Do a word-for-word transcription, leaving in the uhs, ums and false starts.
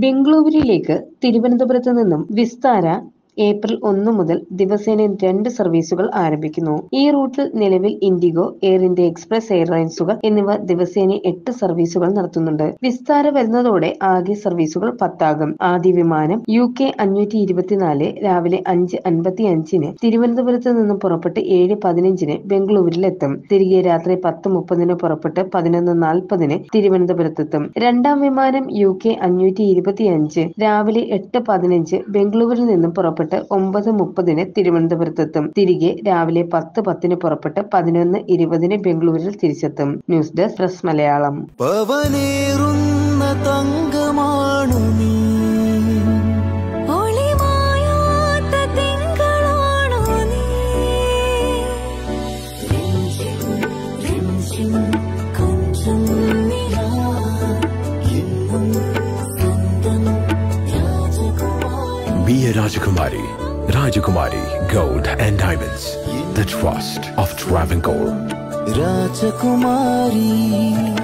ബംഗളൂരുവിലേക്ക് തിരുവനന്തപുരത്ത് നിന്നും വിസ്താര ഏപ്രിൽ ഒന്ന് മുതൽ ദിവസേന രണ്ട് സർവീസുകൾ ആരംഭിക്കുന്നു. ഈ റൂട്ടിൽ നിലവിൽ ഇൻഡിഗോ, എയർ ഇന്ത്യ എക്സ്പ്രസ് എയർലൈൻസുകൾ എന്നിവ ദിവസേന എട്ട് സർവീസുകൾ നടത്തുന്നുണ്ട്. വിസ്താര വരുന്നതോടെ ആകെ സർവീസുകൾ പത്താകും. ആദ്യ വിമാനം യു കെ അഞ്ഞൂറ്റി ഇരുപത്തിനാല് രാവിലെ അഞ്ച് അൻപത്തി അഞ്ചിന് തിരുവനന്തപുരത്ത് നിന്നും പുറപ്പെട്ട് ഏഴ് പതിനഞ്ചിന് ബംഗളൂരുവിലെത്തും. തിരികെ രാത്രി പത്ത് മുപ്പതിന് പുറപ്പെട്ട് പതിനൊന്ന് നാൽപ്പതിന് തിരുവനന്തപുരത്തെത്തും. രണ്ടാം വിമാനം യു കെ അഞ്ഞൂറ്റി ഇരുപത്തി അഞ്ച് രാവിലെ എട്ട് പതിനഞ്ച് ബംഗളൂരുവിൽ നിന്നും പുറപ്പെട്ട് ഒമ്പത് മുപ്പതിന് തിരുവനന്തപുരത്തെത്തും. തിരികെ രാവിലെ പത്ത് പത്തിന് പുറപ്പെട്ട് പതിനൊന്ന് ഇരുപതിന് ബംഗളൂരിൽ തിരിച്ചെത്തും. News desk press Malayalam. Be a Rajakumari. Rajakumari Gold and Diamonds. The trust of Travancore. Rajakumari.